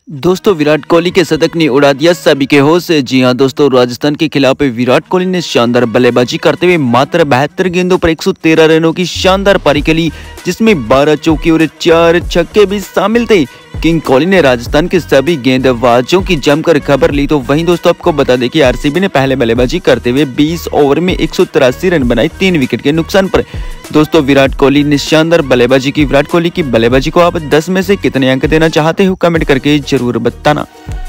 दोस्तों विराट कोहली के शतक ने उड़ा दिया सभी के होश। जी हां दोस्तों, राजस्थान के खिलाफ विराट कोहली ने शानदार बल्लेबाजी करते हुए मात्र 72 गेंदों पर 113 रनों की शानदार पारी खेली, जिसमें 12 चौके और 4 छक्के भी शामिल थे। किंग कोहली ने राजस्थान के सभी गेंदबाजों की जमकर खबर ली। तो वहीं दोस्तों आपको बता दें कि आरसीबी ने पहले बल्लेबाजी करते हुए 20 ओवर में 183 रन बनाए 3 विकेट के नुकसान पर। दोस्तों विराट कोहली ने शानदार बल्लेबाजी की। विराट कोहली की बल्लेबाजी को आप 10 में से कितने अंक देना चाहते हो, कमेंट करके जरूर बताना।